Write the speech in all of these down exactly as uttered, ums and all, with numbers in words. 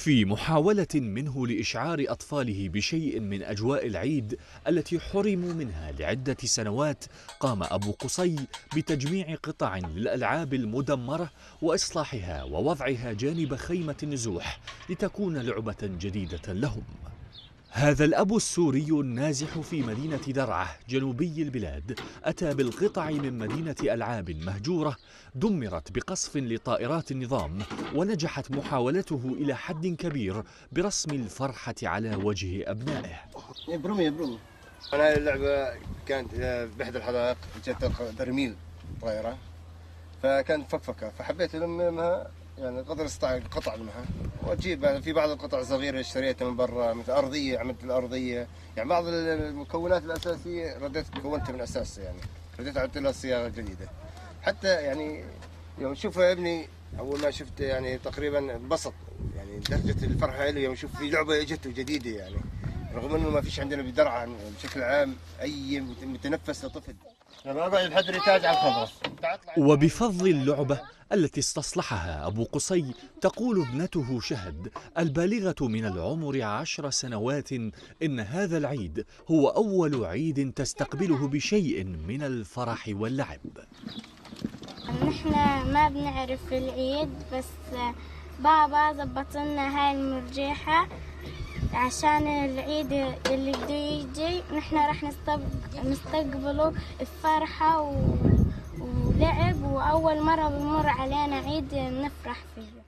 في محاولة منه لإشعار أطفاله بشيء من أجواء العيد التي حرموا منها لعدة سنوات، قام أبو قصي بتجميع قطع للألعاب المدمرة وإصلاحها ووضعها جانب خيمة النزوح لتكون لعبة جديدة لهم. هذا الأب السوري النازح في مدينة درعا جنوبي البلاد أتى بالقطع من مدينة ألعاب مهجورة دمرت بقصف لطائرات النظام، ونجحت محاولته إلى حد كبير برسم الفرحة على وجه أبنائه. يبرمي يبرمي. أنا اللعبة كانت بإحدى الحدائق جت برميل طائرة فكانت فكفكة، فحبيت ألمها يعني قدر استطاع قطع منها واجيب. في بعض القطع الصغيره اشتريتها من برا مثل ارضيه، عملت الارضيه يعني بعض المكونات الاساسيه رديت كونتها من اساسها، يعني رديت عملت لها صياغه جديده. حتى يعني يوم شوفها ابني اول ما شفت يعني تقريبا انبسط، يعني درجه الفرحه له يوم شوف في لعبه اجت جديده، يعني رغم انه ما فيش عندنا بدرعا بشكل عام اي متنفس لطفل. انا اقعد لحد الريتاج على الخضره. وبفضل اللعبة التي استصلحها أبو قصي، تقول ابنته شهد البالغة من العمر عشر سنوات إن هذا العيد هو أول عيد تستقبله بشيء من الفرح واللعب. نحن ما بنعرف العيد، بس بابا زبط لنا هاي المرجيحة عشان العيد اللي بده يجي نحن راح نستقبله بفرحة و... ولعب، وأول مرة بمر علينا عيد نفرح فيه.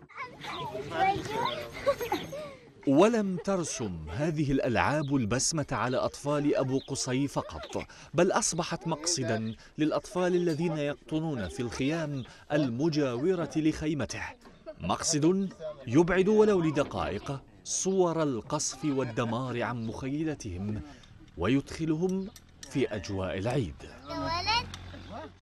ولم ترسم هذه الألعاب البسمة على أطفال أبو قصي فقط، بل أصبحت مقصدا للأطفال الذين يقطنون في الخيام المجاورة لخيمته، مقصد يبعد ولو لدقائق صور القصف والدمار عن مخيلتهم ويدخلهم في أجواء العيد.